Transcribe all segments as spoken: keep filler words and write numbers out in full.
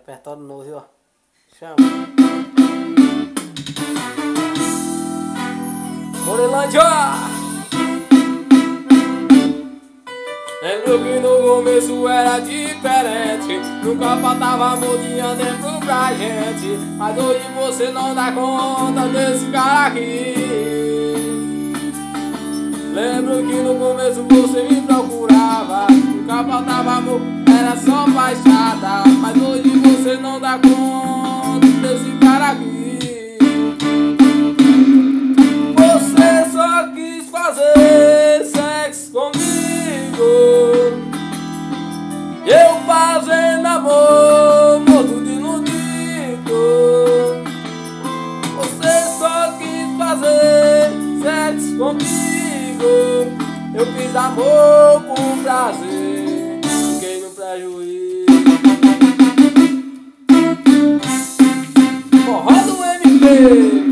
Repertório novo, viu? Chama. Morelândia! Lembro que no começo era diferente, nunca faltava modinha dentro pra gente. Mas hoje você não dá conta desse cara aqui. Lembro que no começo você me procurava, nunca faltava amor, era só baixada. Mas hoje você não dá conta desse cara aqui. Você só quis fazer sexo comigo, eu fazendo amor, morto de iludido. Você só quis fazer sexo comigo, eu fiz amor por prazer, fiquei no prejuízo. Forró do M P.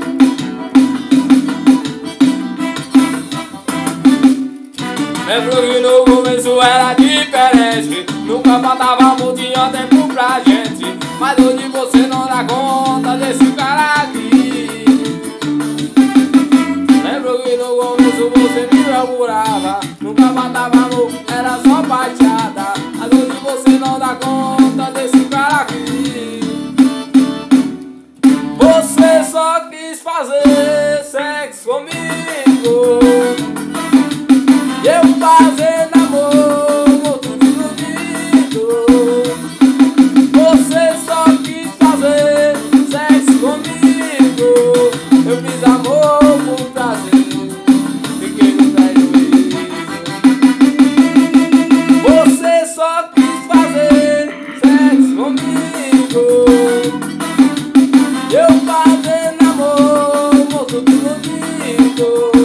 Lembro que no começo era diferente, nunca faltava mudinha tempo pra gente. Mas hoje você não dá conta desse cara aqui. Lembro que no começo você me procurava, nunca faltava amor, era só baixada. Mas hoje você não dá conta desse cara aqui. Você só quis fazer sexo comigo, eu fazendo amor, morto de iludido. Você só quis fazer sexo comigo, eu fiz amor por prazer, fiquei no prejuízo. Você só quis fazer sexo comigo, eu fazendo amor, morto de iludido.